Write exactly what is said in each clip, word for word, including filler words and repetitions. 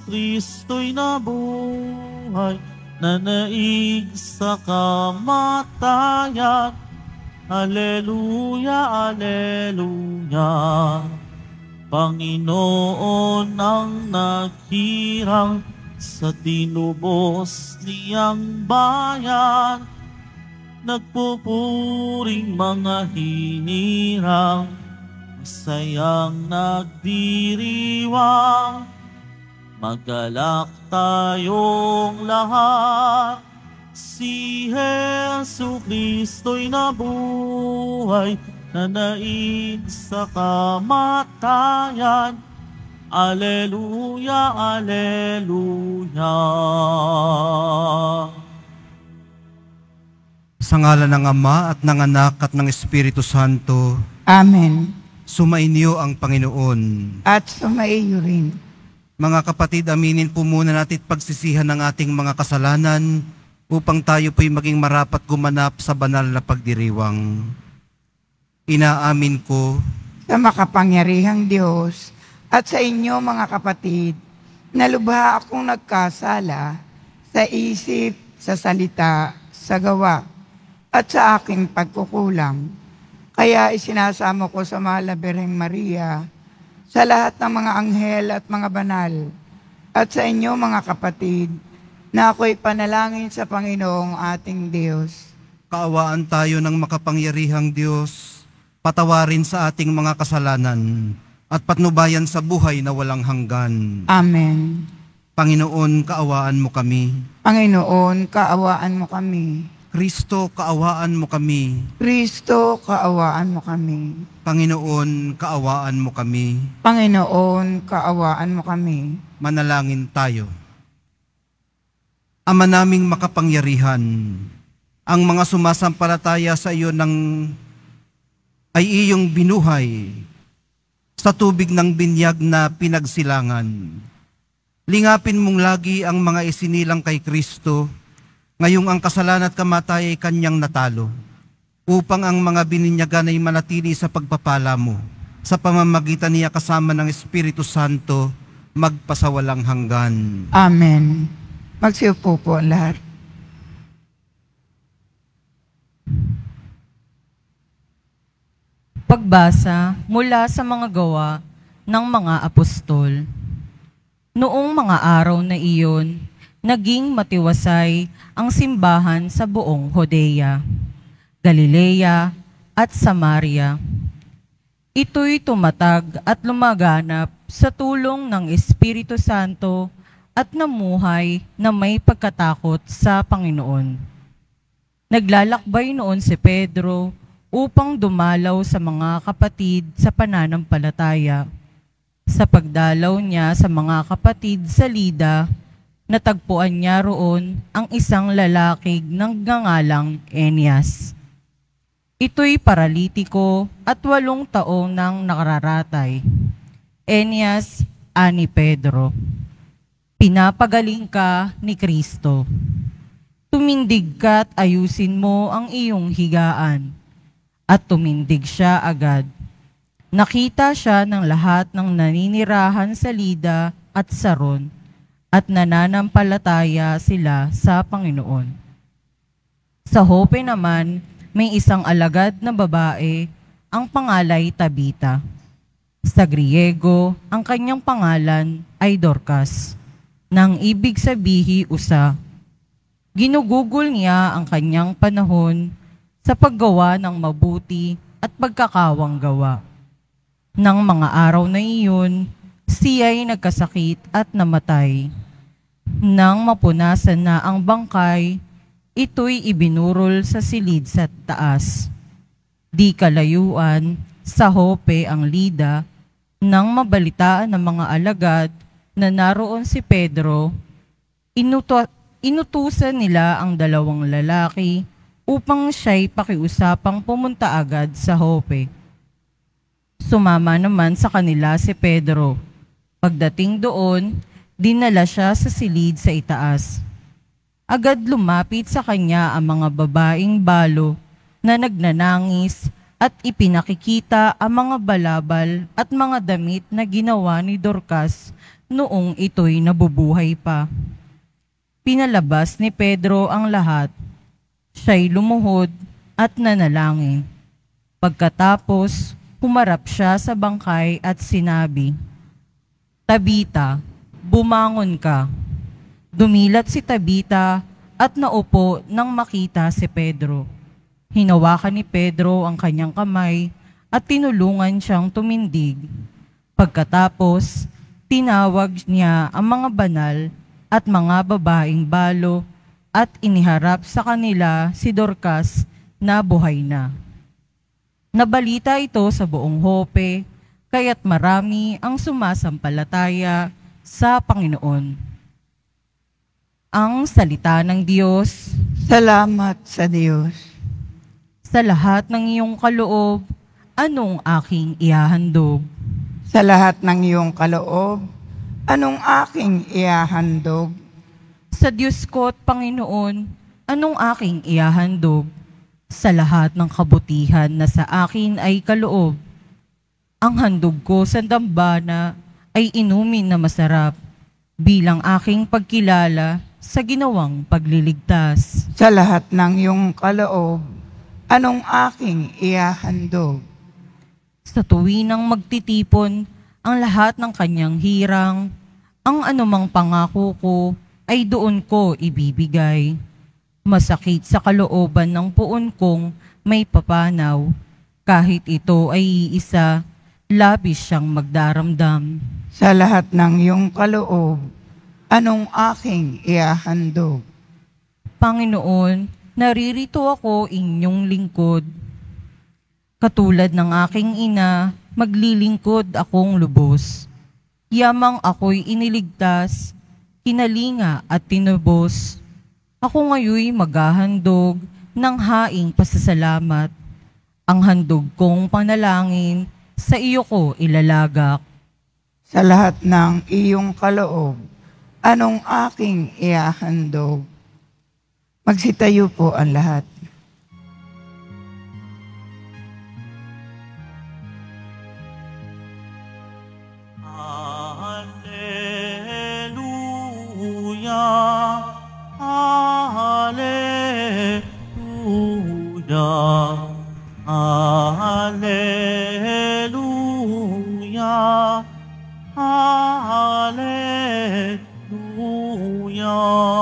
Kristo'y nabuhay, nanaig sa kamatayan. Aleluya, aleluya. Panginoon ang naghirang sa tinubos niyang bayan. Nagpupuring mga hinirang, masayang nagdiriwang. Magalak tayong lahat, si Jesu Kristo'y nabuhay, nanaig sa kamatayan. Aleluya, aleluya. Sa ngalan ng Ama at ng Anak at ng Espiritu Santo. Amen. Sumainyo ang Panginoon. At sumaiyo rin. Mga kapatid, aminin po muna natin pagsisihan ng ating mga kasalanan upang tayo po'y maging marapat gumanap sa banal na pagdiriwang. Inaamin ko sa makapangyarihang Diyos at sa inyo mga kapatid, na lubha akong nagkasala sa isip, sa salita, sa gawa, at sa aking pagkukulang. Kaya isinasamo ko sa mahal na Birheng Maria, sa lahat ng mga anghel at mga banal, at sa inyo mga kapatid, na ako'y panalangin sa Panginoong ating Diyos. Kaawaan tayo ng makapangyarihang Diyos, patawarin sa ating mga kasalanan, at patnubayan sa buhay na walang hanggan. Amen. Panginoon, kaawaan mo kami. Panginoon, kaawaan mo kami. Kristo, kaawaan mo kami. Kristo, kaawaan mo kami. Panginoon, kaawaan mo kami. Panginoon, kaawaan mo kami. Manalangin tayo. Ama naming makapangyarihan, ang mga sumasampalataya sa iyo ng ay iyong binuhay sa tubig ng binyag na pinagsilangan. Lingapin mong lagi ang mga isinilang kay Kristo, ngayong ang kasalanan at kamatay ay kanyang natalo, upang ang mga bininyagan ay manatili sa pagpapala mo, sa pamamagitan niya kasama ng Espiritu Santo, magpasawalang hanggan. Amen. Magsiupo po ang lahat. Pagbasa mula sa mga gawa ng mga apostol. Noong mga araw na iyon, naging matiwasay ang simbahan sa buong Judea, Galilea at Samaria. Ito'y tumatag at lumaganap sa tulong ng Espiritu Santo at namuhay na may pagkatakot sa Panginoon. Naglalakbay noon si Pedro upang dumalaw sa mga kapatid sa pananampalataya. Sa pagdalaw niya sa mga kapatid sa Lida, natagpuan niya roon ang isang lalaki ng gangalang Enias. Ito'y paralitiko at walong taong nang nakararatay. Enias, ani Pedro, pinapagaling ka ni Kristo. Tumindig ka at ayusin mo ang iyong higaan. At tumindig siya agad. Nakita siya ng lahat ng naninirahan sa Lida at Saron, at nananampalataya sila sa Panginoon. Sa Jope naman, may isang alagad na babae, ang pangalay Tabita. Sa Griego, ang kanyang pangalan ay Dorcas, nang ibig sabihi usa. Ginugugol niya ang kanyang panahon sa paggawa ng mabuti at pagkakawang gawa. Nang mga araw na iyon, siya'y nagkasakit at namatay. Nang mapunasan na ang bangkay, ito'y ibinurol sa silid sa taas. Di kalayuan, sa Jope ang Lida, nang mabalitaan ng mga alagad na naroon si Pedro, inuto, inutusan nila ang dalawang lalaki upang siya'y pakiusapang pumunta agad sa Jope. Sumama naman sa kanila si Pedro. Pagdating doon, dinala siya sa silid sa itaas. Agad lumapit sa kanya ang mga babaeng balo na nagnanangis at ipinakikita ang mga balabal at mga damit na ginawa ni Dorcas noong ito'y nabubuhay pa. Pinalabas ni Pedro ang lahat. Siya'y lumuhod at nanalangin. Pagkatapos, humarap siya sa bangkay at sinabi, "Tabita, bumangon ka." Dumilat si Tabita at naupo nang makita si Pedro. Hinawakan ni Pedro ang kanyang kamay at tinulungan siyang tumindig. Pagkatapos, tinawag niya ang mga banal at mga babaeng balo at iniharap sa kanila si Dorcas na buhay na. Nabalita ito sa buong Jope, kaya't marami ang sumasampalataya sa Panginoon. Ang salita ng Diyos. Salamat sa Diyos. Sa lahat ng iyong kaloob, anong aking ihahandog? Sa lahat ng iyong kaloob, anong aking ihahandog? Sa Diyos ko at Panginoon, anong aking ihahandog? Sa lahat ng kabutihan na sa akin ay kaloob. Ang handog ko sa dambana ay inumin na masarap, bilang aking pagkilala sa ginawang pagliligtas. Sa lahat ng iyong kaloob, anong aking ihahandog? Sa tuwinang magtitipon ang lahat ng kanyang hirang, ang anumang pangako ko ay doon ko ibibigay. Masakit sa kalooban ng puon kong may papanaw, kahit ito ay iisa, labis siyang magdaramdam. Sa lahat ng iyong kaloob, anong aking ihahandog? Panginoon, naririto ako inyong lingkod. Katulad ng aking ina, maglilingkod akong lubos. Yamang ako'y iniligtas, kinalinga at tinubos. Ako ngayoy maghahandog ng haing pasasalamat. Ang handog kong panalangin, sa iyo ko ilalagak. Sa lahat ng iyong kaloob, anong aking ihahandog? Magsitayo po ang lahat. Alleluia, alleluia, alleluia, alleluia.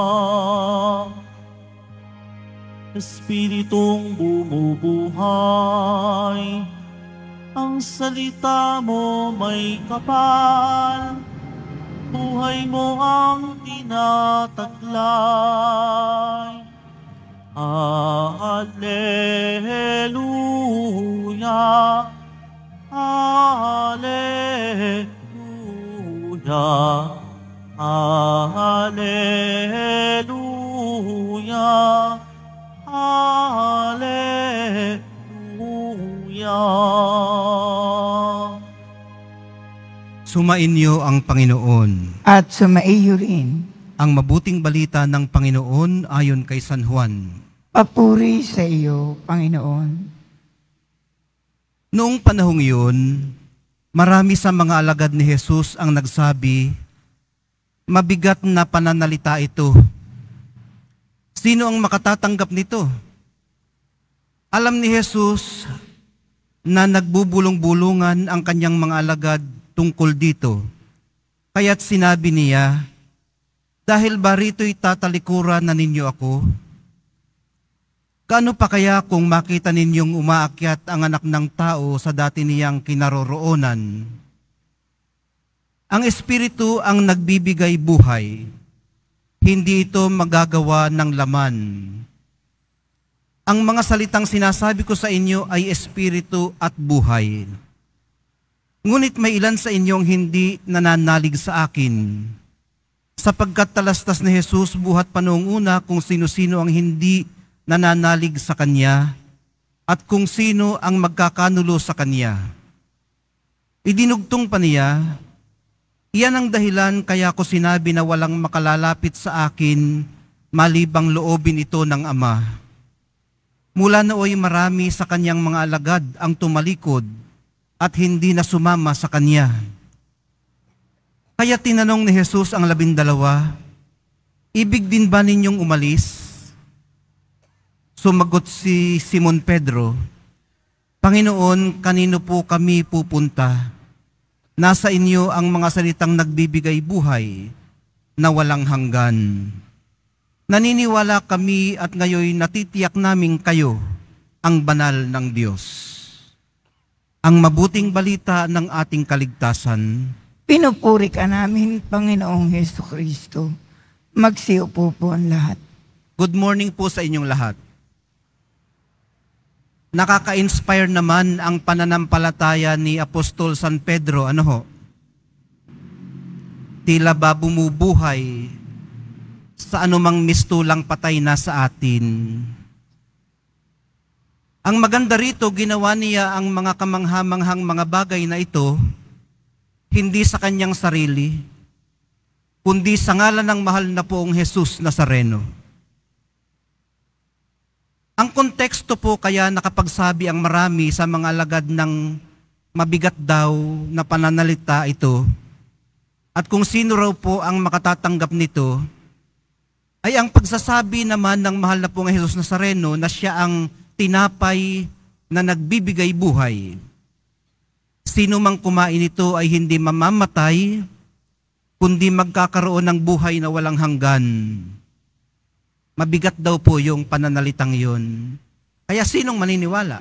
Espiritong bumubuhay, ang salita mo may kapal, buhay mo ang tinataglay. Alleluia, alleluia, alleluia, alleluia. Sumainyo ang Panginoon. At sumaiyo rin. Ang mabuting balita ng Panginoon ayon kay San Juan. Papuri sa iyo, Panginoon. Noong panahong iyon, marami sa mga alagad ni Jesus ang nagsabi, "Mabigat na pananalita ito. Sino ang makatatanggap nito?" Alam ni Jesus na nagbubulong-bulungan ang kanyang mga alagad tungkol dito. Kaya't sinabi niya, "Dahil ba rito'y tatalikuran na ninyo ako? Kaano pa kaya kung makita ninyong umaakyat ang anak ng tao sa dati niyang kinaroroonan? Ang Espiritu ang nagbibigay buhay, hindi ito magagawa ng laman. Ang mga salitang sinasabi ko sa inyo ay Espiritu at buhay. Ngunit may ilan sa inyong hindi nananalig sa akin, sapagkat talastas ni Jesus buhat pa noong una kung sino-sino ang hindi nananalig sa Kanya at kung sino ang magkakanulo sa Kanya. Idinugtong pa niya, iyan ang dahilan kaya ko sinabi na walang makalalapit sa akin malibang loobin ito ng Ama. Mula nooy marami sa Kanyang mga alagad ang tumalikod at hindi na sumama sa Kanya. Kaya tinanong ni Jesus ang labindalawa, ibig din ba ninyong umalis? Sumagot si Simon Pedro, Panginoon, kanino po kami pupunta? Nasa inyo ang mga salitang nagbibigay buhay na walang hanggan. Naniniwala kami at ngayon natitiyak namin kayo ang banal ng Diyos. Ang mabuting balita ng ating kaligtasan. Pinupuri ka namin, Panginoong Hesus Kristo. Magsiupo po ang lahat. Good morning po sa inyong lahat. Nakaka-inspire naman ang pananampalataya ni Apostol San Pedro. Ano ho? Tila ba bumubuhay sa anumang mistulang patay na sa atin. Ang maganda rito, ginawa niya ang mga kamanghamanghang mga bagay na ito hindi sa kanyang sarili, kundi sa ngalan ng mahal na poong Jesus Nazareno. Ang konteksto po kaya nakapagsabi ang marami sa mga alagad ng mabigat daw na pananalita ito, at kung sino raw po ang makatatanggap nito, ay ang pagsasabi naman ng mahal na poong Jesus Nazareno na siya ang tinapay na nagbibigay buhay. Sino mang kumain ito ay hindi mamamatay, kundi magkakaroon ng buhay na walang hanggan. Mabigat daw po yung pananalitang yun. Kaya sinong maniniwala?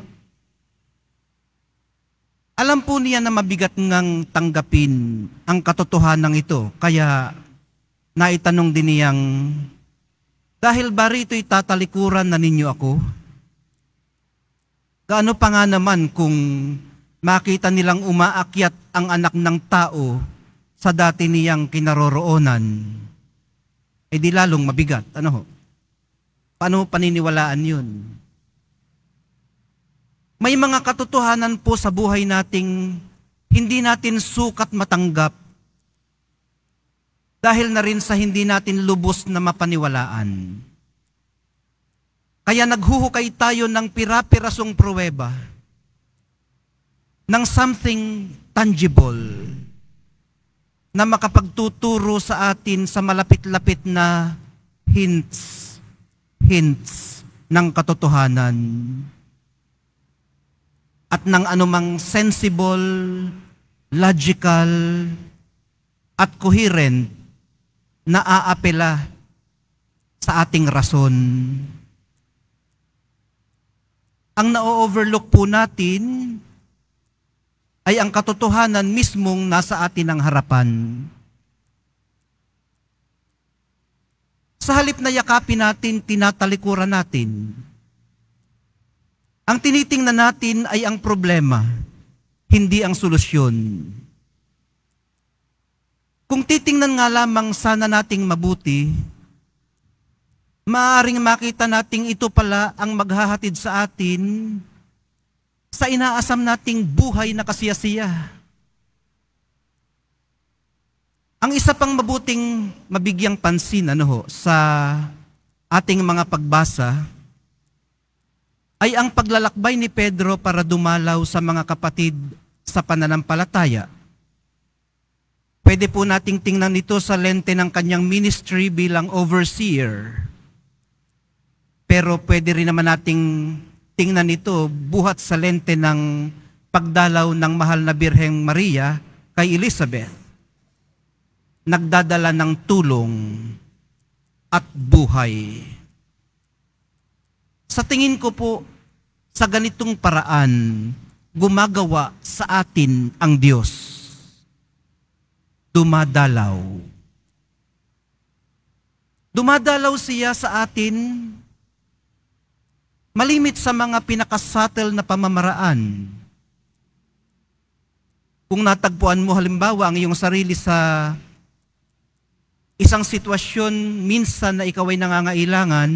Alam po niya na mabigat ngang tanggapin ang katotohanan ito. Kaya naitanong din niyang, dahil ba rito'y tatalikuran na ninyo ako? Gaano pa nga naman kung makita nilang umaakyat ang anak ng tao sa dati niyang kinaroroonan, eh di lalong mabigat. Ano ho? Paano paniniwalaan yun? May mga katotohanan po sa buhay nating hindi natin sukat matanggap dahil na rin sa hindi natin lubos na mapaniwalaan. Kaya naghuhukay tayo ng pira-pirasong pruweba ng something tangible na makapagtuturo sa atin sa malapit-lapit na hints, hints ng katotohanan at ng anumang sensible, logical, at coherent na aapela sa ating rason. Ang na-overlook po natin ay ang katotohanan mismong nasa atin ang harapan. Sa halip na yakapin natin, tinatalikuran natin. Ang tinitingnan natin ay ang problema, hindi ang solusyon. Kung titingnan nga lamang sana nating mabuti, maaaring makita nating ito pala ang maghahatid sa atin sa inaasam nating buhay na kasiyasiya. Ang isa pang mabuting mabigyang pansin ano ho, sa ating mga pagbasa ay ang paglalakbay ni Pedro para dumalaw sa mga kapatid sa pananampalataya. Pwede po nating tingnan ito sa lente ng kanyang ministry bilang overseer. Pero pwede rin naman nating tingnan ito buhat sa lente ng pagdalaw ng mahal na Birheng Maria kay Elizabeth. Nagdadala ng tulong at buhay. Sa tingin ko po, sa ganitong paraan, gumagawa sa atin ang Diyos. Dumadalaw. Dumadalaw siya sa atin malimit sa mga pinakasatel na pamamaraan. Kung natagpuan mo halimbawa ang iyong sarili sa isang sitwasyon minsan na ikaw ay nangangailangan,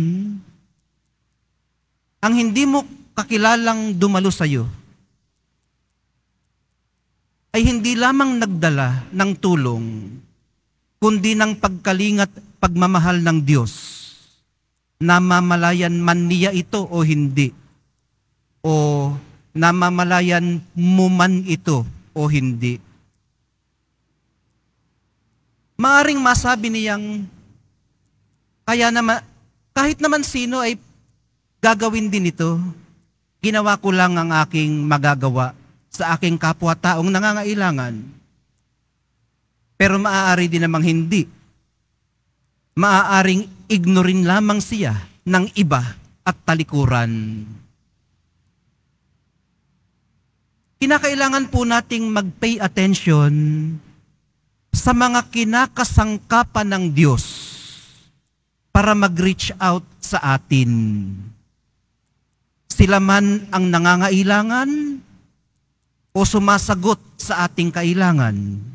ang hindi mo kakilalang dumalo sa iyo ay hindi lamang nagdala ng tulong, kundi ng pagkalingat pagmamahal ng Diyos. Namamalayan man niya ito o hindi, o namamalayan mo man ito o hindi. maaring masabi niyang, kaya naman, kahit naman sino ay gagawin din ito, ginawa ko lang ang aking magagawa sa aking kapwa-taong nangangailangan. Pero maaari din namang hindi. Maaaring ignorin lamang siya ng iba at talikuran. Kinakailangan po nating mag-pay attention sa mga kinakasangkapan ng Diyos para mag-reach out sa atin. Sila man ang nangangailangan o sumasagot sa ating kailangan.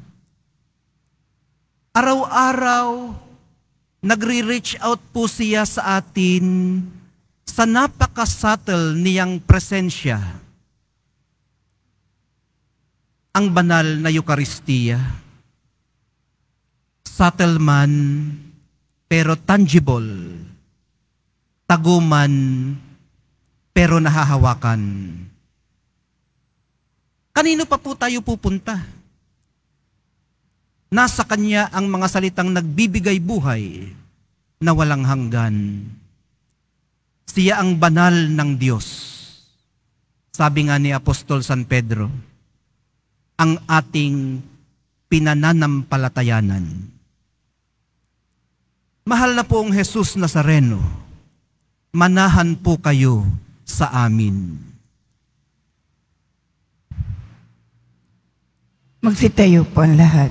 Araw-araw, nagre-reach out po siya sa atin sa napaka-subtle niyang presensya. Ang banal na Eucharistia. Subtle man, pero tangible. Taguman, pero nahahawakan. Kanino pa po tayo pupunta? Nasa Kanya ang mga salitang nagbibigay buhay na walang hanggan. Siya ang banal ng Diyos. Sabi nga ni Apostol San Pedro, ang ating pinananampalatayanan. Mahal na poong Jesus Nazareno, manahan po kayo sa amin. Magsitayo po ang lahat.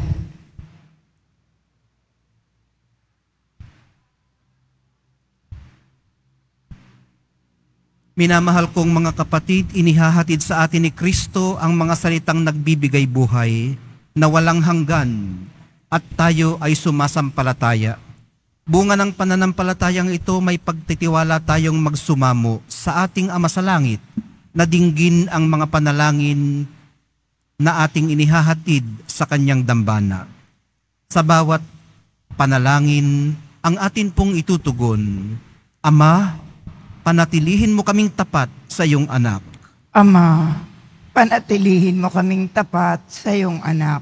Minamahal kong mga kapatid, inihahatid sa atin ni Kristo ang mga salitang nagbibigay buhay na walang hanggan at tayo ay sumasampalataya. Bunga ng pananampalatayang ito, may pagtitiwala tayong magsumamo sa ating Ama sa Langit na dinggin ang mga panalangin na ating inihahatid sa Kanyang dambana. Sa bawat panalangin, ang atin pong itutugon, Ama, panatilihin mo kaming tapat sa iyong anak. Ama, panatilihin mo kaming tapat sa iyong anak.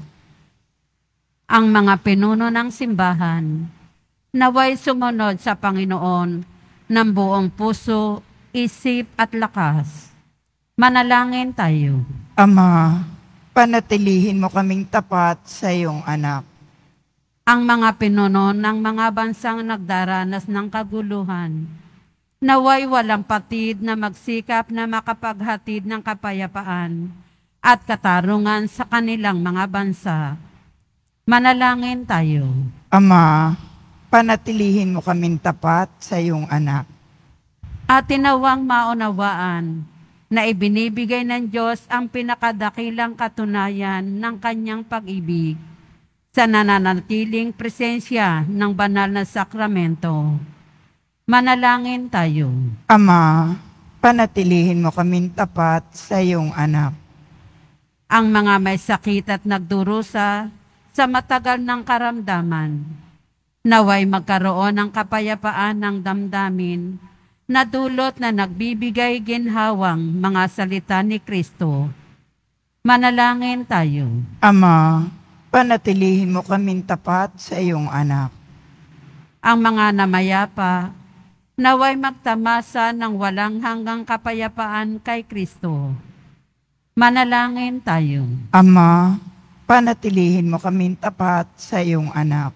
Ang mga pinuno ng simbahan, naway sumunod sa Panginoon ng buong puso, isip at lakas. Manalangin tayo. Ama, panatilihin mo kaming tapat sa iyong anak. Ang mga pinuno ng mga bansang nagdaranas ng kaguluhan, naway walang patid na magsikap na makapaghatid ng kapayapaan at katarungan sa kanilang mga bansa. Manalangin tayo. Ama, panatilihin mo kaming tapat sa iyong anak. At tinawang maunawaan na ibinibigay ng Diyos ang pinakadakilang katunayan ng Kanyang pag-ibig sa nananatiling presensya ng banal na sakramento. Manalangin tayo. Ama, panatilihin mo kaming tapat sa iyong anak. Ang mga may sakit at nagdurusa sa matagal ng karamdaman, naway magkaroon ng kapayapaan ng damdamin na dulot na nagbibigay ginhawang mga salita ni Kristo. Manalangin tayo. Ama, panatilihin mo kaming tapat sa iyong anak. Ang mga namayapa, naway magtamasa ng walang hanggang kapayapaan kay Kristo. Manalangin tayo. Ama, panatilihin mo kaming tapat sa iyong anak.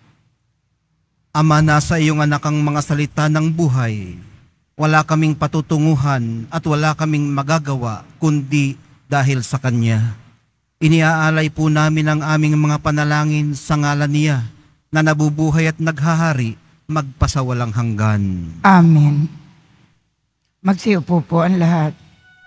Ama, nasa iyong anak ang mga salita ng buhay. Wala kaming patutunguhan at wala kaming magagawa kundi dahil sa Kanya. Iniaalay po namin ang aming mga panalangin sa ngalan niya na nabubuhay at naghahari magpasawalang hanggan. Amen. Magsiupo po ang lahat.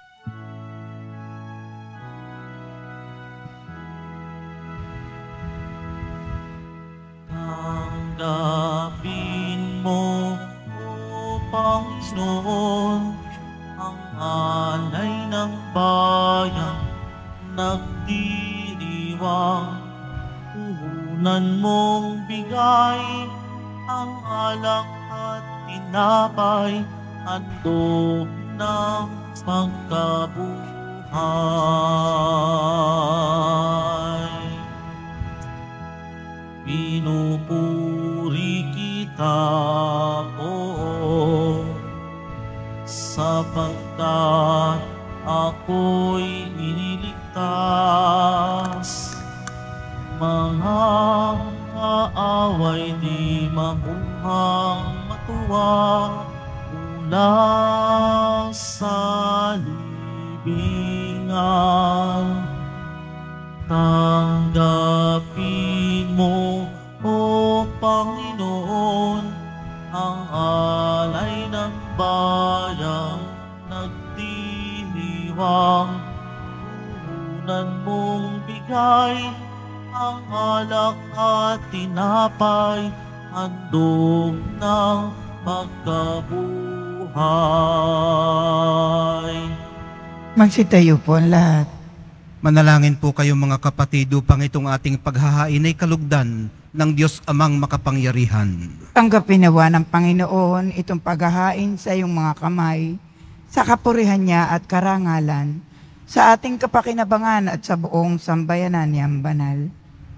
Tanggapin mo, O Panginoon, ang alay ng bayan, nagdiriwang. Puhunan mong bigay ang alak at tinapay, handog ng pagkabuhay. pinupuri kita, oo, sapagkat ako'y iniligtas. Mga kaaway di mamuhang matuwa mula sa libingan. Tanggapin mo, O Panginoon, ang alay ng bayang nagdiriwang. Puhunan mong bigay ang alak at tinapay, handog ng pagkabuhay. Magsitayo po ang lahat. Manalangin po kayo mga kapatid upang itong ating paghahain ay kalugdan ng Diyos Amang makapangyarihan. Tanggapin nawa ng Panginoon itong paghahain sa iyong mga kamay, sa kapurihan niya at karangalan, sa ating kapakinabangan at sa buong sambayanan niyang banal.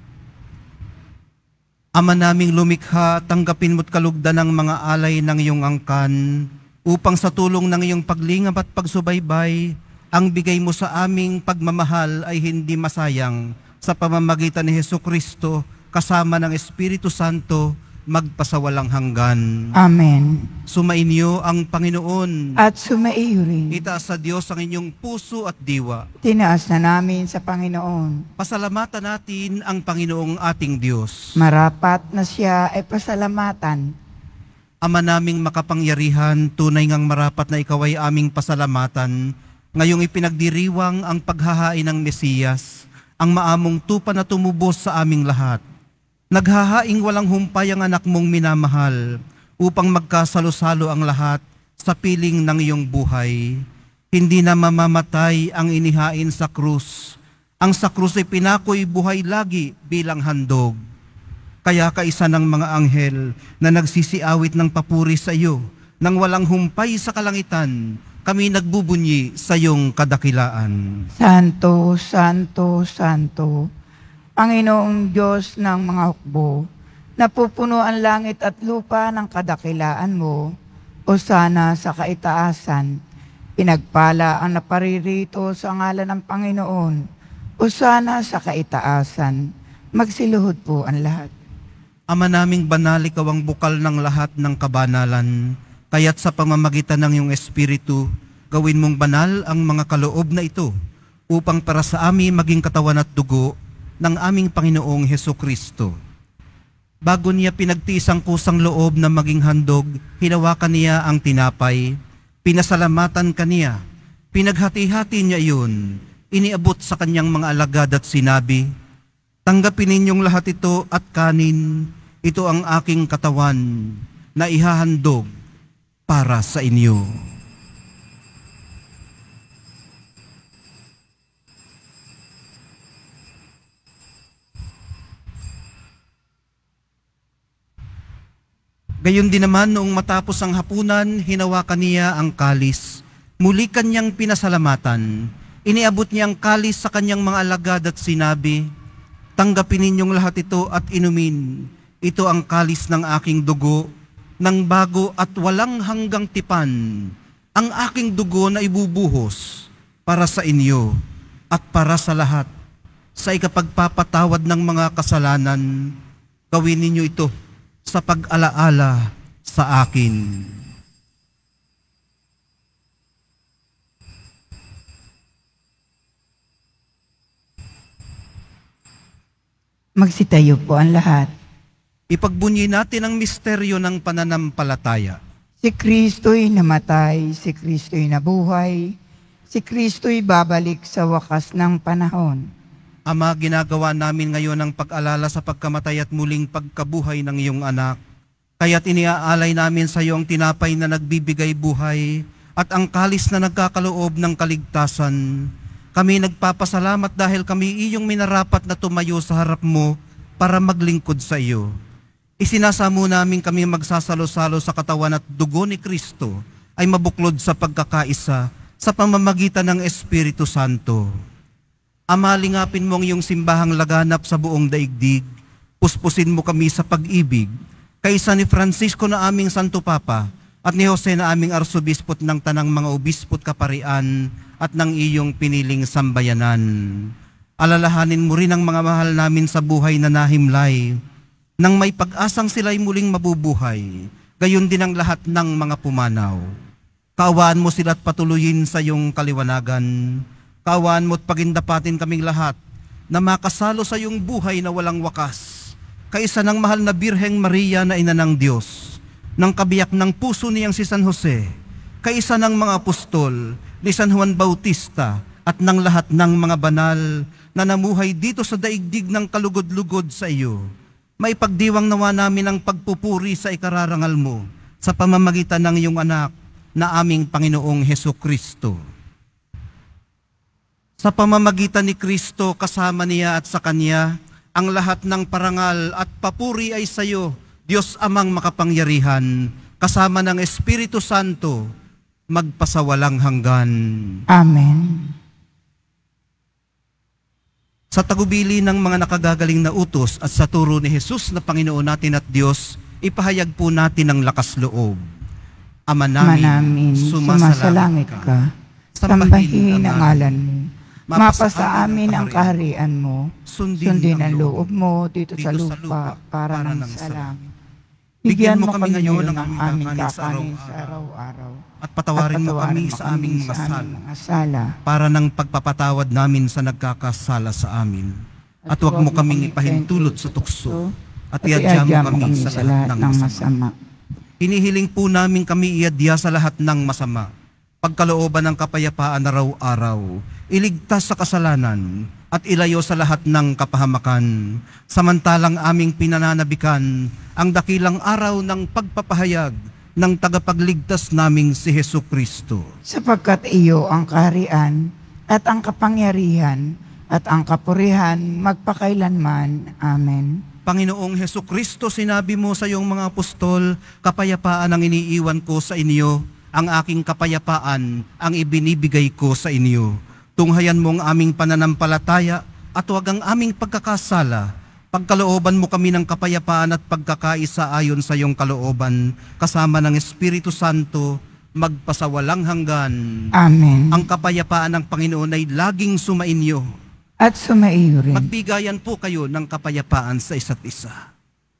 Ama naming lumikha, tanggapin mo't kalugdan ng mga alay ng iyong angkan, upang sa tulong ng iyong paglingap at pagsubaybay, ang bigay mo sa aming pagmamahal ay hindi masayang sa pamamagitan ni Hesukristo kasama ng Espiritu Santo magpasawalang hanggan. Amen. Sumainyo ang Panginoon. At sumaiyo rin. Itaas sa Diyos ang inyong puso at diwa. Tinaas na namin sa Panginoon. Pasalamatan natin ang Panginoong ating Diyos. Marapat na siya ay pasalamatan. Ama naming makapangyarihan, tunay ngang marapat na ikaw ay aming pasalamatan. Ngayong ipinagdiriwang ang paghahain ng Mesiyas, ang maamong tupa na tumubos sa aming lahat. Naghahaing walang humpay ang anak mong minamahal, upang magkasalo-salo ang lahat sa piling ng iyong buhay. Hindi na mamamatay ang inihain sa krus. Ang sa krus ay pinako'y buhay lagi bilang handog. Kaya kaisa ng mga anghel na nagsisiawit ng papuri sa iyo, nang walang humpay sa kalangitan, kami nagbubunyi sa iyong kadakilaan. Santo, Santo, Santo, Panginoong Diyos ng mga hukbo, napupuno ang langit at lupa ng kadakilaan mo, o sana sa kaitaasan. Pinagpala ang naparirito sa ngalan ng Panginoon, o sana sa kaitaasan. Magsiluhod po ang lahat. Ama naming banal, ikaw ang bukal ng lahat ng kabanalan, kaya't sa pamamagitan ng iyong Espiritu, gawin mong banal ang mga kaloob na ito, upang para sa amin maging katawan at dugo ng aming Panginoong Hesukristo. Bago niya pinagtiis ang kusang loob na maging handog, hinawakan niya ang tinapay, pinasalamatan kaniya, pinaghati-hati niya iyon, iniabot sa kanyang mga alagad at sinabi, tanggapin ninyong lahat ito at kanin, ito ang aking katawan na ihahandog para sa inyo. Gayon din naman noong matapos ang hapunan, hinawakan niya ang kalis. Muli kanyang pinasalamatan. Iniabot niya ang kalis sa kanyang mga alagad at sinabi, tanggapin ninyong lahat ito at inumin. Ito ang kalis ng aking dugo, ng bago at walang hanggang tipan, ang aking dugo na ibubuhos para sa inyo at para sa lahat. Sa ikapagpapatawad ng mga kasalanan, gawin ninyo ito sa pag-alaala sa akin. Magsitayo po ang lahat. Ipagbunyi natin ang misteryo ng pananampalataya. Si Kristo'y namatay, si Kristo'y nabuhay, si Kristo'y babalik sa wakas ng panahon. Ama, ginagawa namin ngayon ang pag-alala sa pagkamatay at muling pagkabuhay ng iyong anak. Kaya't iniaalay namin sa iyo ang tinapay na nagbibigay buhay at ang kalis na nagkakaloob ng kaligtasan. Kami nagpapasalamat dahil kami iyong minarapat na tumayo sa harap mo para maglingkod sa iyo. Isinasamo namin kami magsasalo-salo sa katawan at dugo ni Kristo ay mabuklod sa pagkakaisa sa pamamagitan ng Espiritu Santo. Ama, lingapin mo ang iyong simbahang laganap sa buong daigdig. Puspusin mo kami sa pag-ibig, kaysa ni Francisco na aming Santo Papa, at ni Jose na aming Arsobispot ng tanang mga obispot kaparian, at ng iyong piniling sambayanan. Alalahanin mo rin ang mga mahal namin sa buhay na nahimlay, nang may pag-asang sila'y muling mabubuhay, gayon din ang lahat ng mga pumanaw. Kaawaan mo sila at patuloyin sa iyong kaliwanagan. Kaawaan mo at pagindapatin kaming lahat na makasalo sa iyong buhay na walang wakas, kaisa ng mahal na Birheng Maria na ina ng Diyos, ng kabiyak ng puso niyang si San Jose, kaisa ng mga apostol, ni San Juan Bautista, at ng lahat ng mga banal na namuhay dito sa daigdig ng kalugod-lugod sa iyo. Maipagdiwang nawa namin ang pagpupuri sa ikararangal mo sa pamamagitan ng iyong anak na aming Panginoong Hesukristo. Sa pamamagitan ni Kristo, kasama niya at sa Kanya, ang lahat ng parangal at papuri ay sa iyo, Diyos Amang makapangyarihan, kasama ng Espiritu Santo, magpasawalang hanggan. Amen. Sa tagubili ng mga nakagagaling na utos at sa turo ni Jesus na Panginoon natin at Diyos, ipahayag po natin ang lakas loob. Ama namin, Manamin, sumasalangit ka, sambahin ang ngalan mo. Mapa sa amin ang kaharian mo, sundin ang loob mo dito sa lupa para ng sa langit. Bigyan mo kami ngayon ng aming kakanin sa araw-araw. At patawarin mo kami sa aming mga mga sala, para ng pagpapatawad namin sa nagkakasala sa amin. At huwag mo kaming ipahintulot sa tukso, at iadya mo kami sa lahat ng masama. Hinihiling po namin kami iadya sa lahat ng masama, pagkalooban ng kapayapaan araw-araw, iligtas sa kasalanan, at ilayo sa lahat ng kapahamakan, samantalang aming pinananabikan ang dakilang araw ng pagpapahayag ng tagapagligtas naming si Hesukristo. sapagkat iyo ang kaharian at ang kapangyarihan at ang kapurihan magpakailanman. Amen. Panginoong Hesukristo, sinabi mo sa iyong mga apostol, kapayapaan ang iniiwan ko sa inyo, ang aking kapayapaan ang ibinibigay ko sa inyo. Tunghayan mo ang aming pananampalataya at huwag ang aming pagkakasala. Pagkalooban mo kami ng kapayapaan at pagkakaisa ayon sa iyong kalooban, kasama ng Espiritu Santo, magpasawalang hanggan. Amen. Ang kapayapaan ng Panginoon ay laging sumainyo. At sumaiyo rin. Magbigayan po kayo ng kapayapaan sa isa't isa.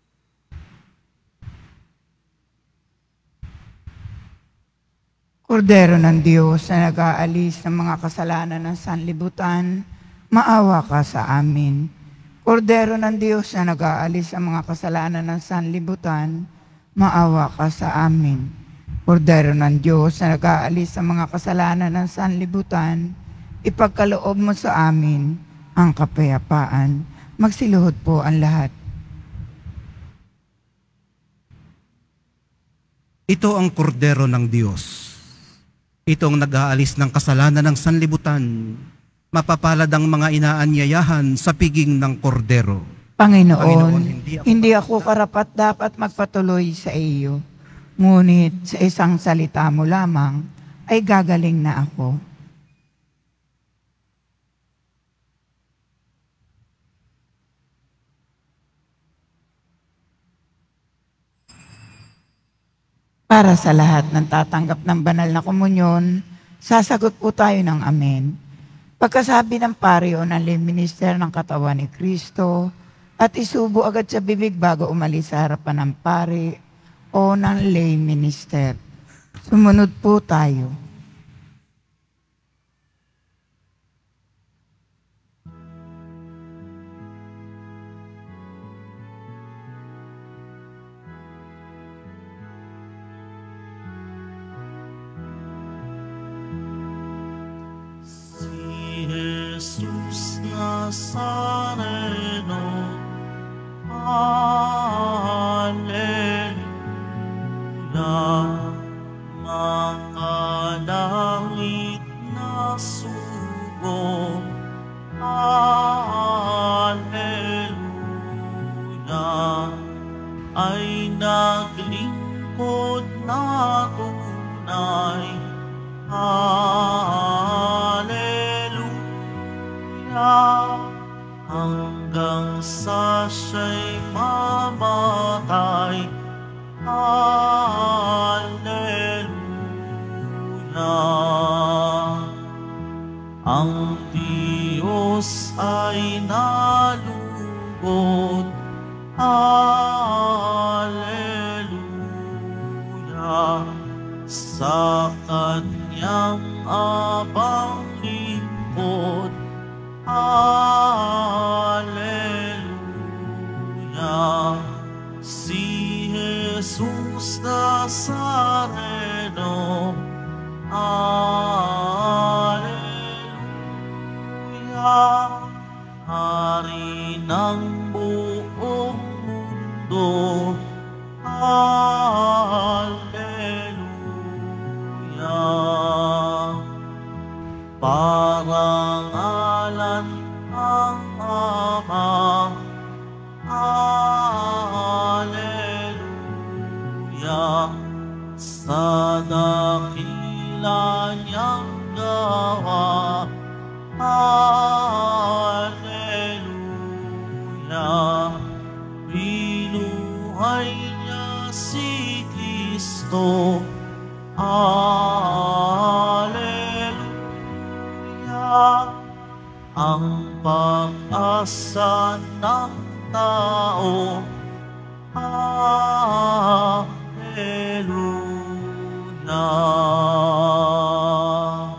Kordero ng Diyos na nag-aalis ng mga kasalanan ng sanlibutan, maawa ka sa amin. Kordero ng Diyos na nag-aalis ng mga kasalanan ng sanlibutan, maawa ka sa amin. Kordero ng Diyos na nag-aalis ng mga kasalanan ng sanlibutan, ipagkaloob mo sa amin ang kapayapaan. Magsiluhod po ang lahat. Ito ang kordero ng Diyos. Ito ang nag-aalis ng kasalanan ng sanlibutan. Mapapalad ang mga inaanyayahan sa piging ng kordero. Panginoon, Panginoon, hindi hindi ako, ako karapat dapat magpatuloy sa iyo. Ngunit sa isang salita mo lamang ay gagaling na ako. Para sa lahat ng tatanggap ng banal na komunyon, sasagot po tayo ng amen. Pagkasabi ng pari o ng lay minister ng katawan ni Kristo, at isubo agad sa bibig bago umalis sa harapan ng pari o ng lay minister. Sumunod po tayo. Jesus Nazareno, Alleluia, makalangit na sugo, Alleluia, ay naglingkod na tunay, Alleluia, hanggang sa siya'y Alleluia. Ang Diyos ay nalugod. Alleluia. Sa kanyang abang lingkod. Alleluia. Si Jesus Nazareno. Alleluia. Hari ng buong mundo. Alleluia. Parangalan ang Ama. Alleluia. Sa dakila niyang gawa. Alleluia. Binuhay niya si Kristo. Alleluia. Ang pag-asa ng tao. Alleluia.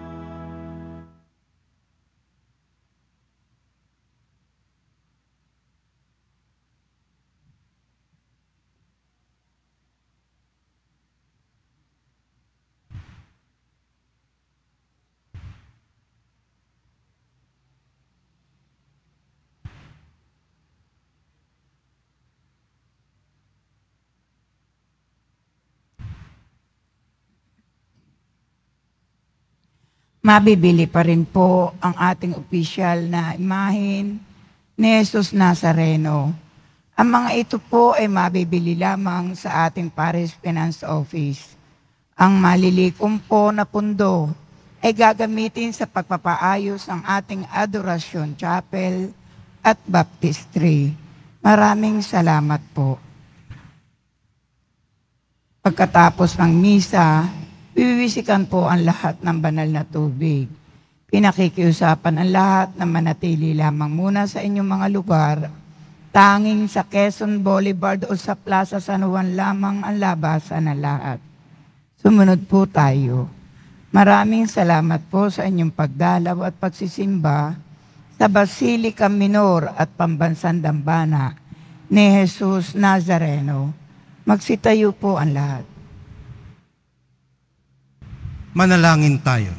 Mabibili pa rin po ang ating opisyal na imahin ni Jesus Nazareno. Ang mga ito po ay mabibili lamang sa ating Parish Finance Office. Ang malilikom po na pundo ay gagamitin sa pagpapaayos ng ating Adoration Chapel at Baptistry. Maraming salamat po. Pagkatapos ng misa, biwisikan po ang lahat ng banal na tubig. Pinakikiusapan ang lahat na manatili lamang muna sa inyong mga lugar. Tanging sa Quezon Boulevard o sa Plaza San Juan lamang ang labasan ng lahat. Sumunod po tayo. Maraming salamat po sa inyong pagdalaw at pagsisimba sa Basilica Minor at Pambansang Dambana ni Jesus Nazareno. Magsitayo po ang lahat. Manalangin tayo.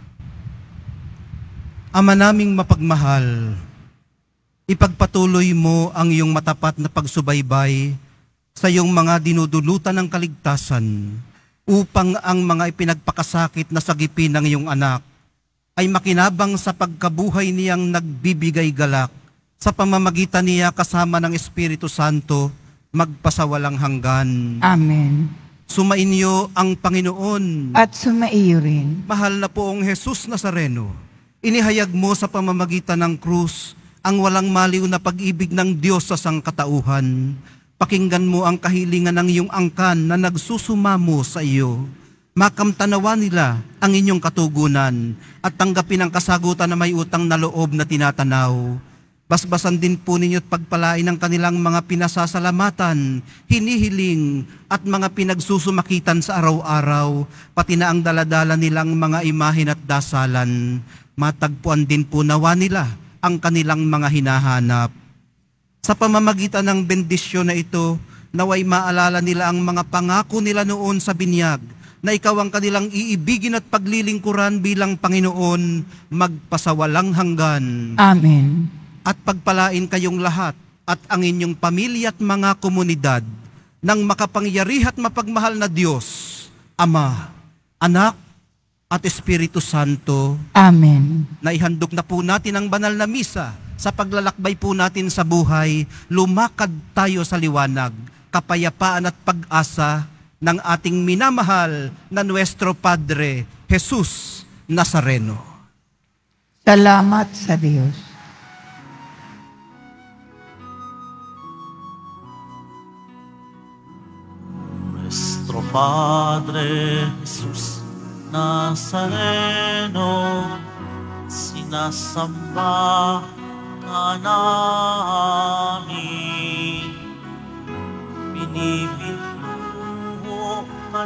Ama naming mapagmahal, ipagpatuloy mo ang iyong matapat na pagsubaybay sa iyong mga dinudulutan ng kaligtasan upang ang mga ipinagpakasakit na sagipin ng iyong anak ay makinabang sa pagkabuhay niyang nagbibigay galak sa pamamagitan niya kasama ng Espiritu Santo magpasawalang hanggan. Amen. Sumainyo ang Panginoon. At sumaiyo rin. Mahal na poong Jesus Nazareno, inihayag mo sa pamamagitan ng krus ang walang maliw na pag-ibig ng Diyos sa sangkatauhan. Pakinggan mo ang kahilingan ng iyong angkan na nagsusumamo sa iyo. Makamtanawa nila ang inyong katugunan at tanggapin ang kasagutan na may utang na loob na tinatanaw. Basbasan din po ninyo't pagpalain ang kanilang mga pinasasalamatan, hinihiling at mga pinagsusumakitan sa araw-araw, pati na ang daladala nilang mga imahin at dasalan. Matagpuan din po nawa nila ang kanilang mga hinahanap. Sa pamamagitan ng bendisyon na ito, naway maalala nila ang mga pangako nila noon sa binyag, na ikaw ang kanilang iibigin at paglilingkuran bilang Panginoon, magpasawalang hanggan. Amen. At pagpalain kayong lahat at ang inyong pamilya at mga komunidad ng makapangyarihan at mapagmahal na Diyos, Ama, Anak, at Espiritu Santo. Amen. Naihandog na po natin ang banal na misa. Sa paglalakbay po natin sa buhay, lumakad tayo sa liwanag, kapayapaan at pag-asa ng ating minamahal na Nuestro Padre, Jesus Nazareno. Salamat sa Diyos. Nuestro Padre Jesus Nazareno, sinasamba ka namin, pinipintuho ka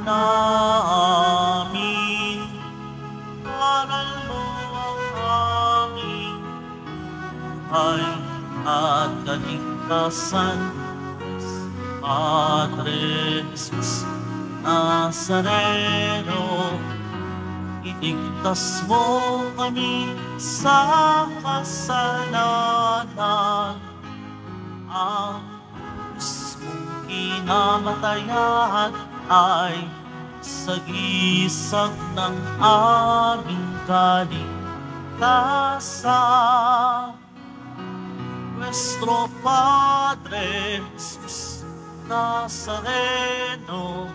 namin, aral mo ang aming buhay at kaligtasan. Padre Jesus Nazareno, iligtas mo kami sa kasalanan. Ang Diyos mong kinamatayan ay sagisag ng aming kaligtasan. Nuestro Padre Jesus Nazareno,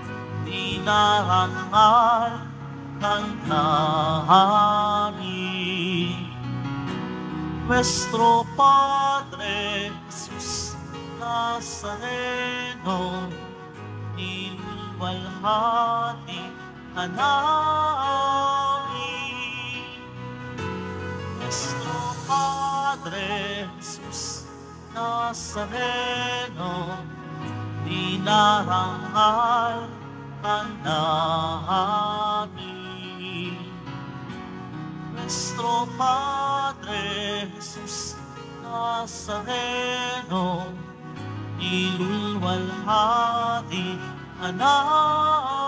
dinarangal ng namin. Nuestro Padre Jesus Nazareno, niluwalhati ka namin. Nuestro Padre Jesus Nazareno, dinarangal ka namin. Nuestro Padre Jesus Nazareno, niluwalhati ka namin.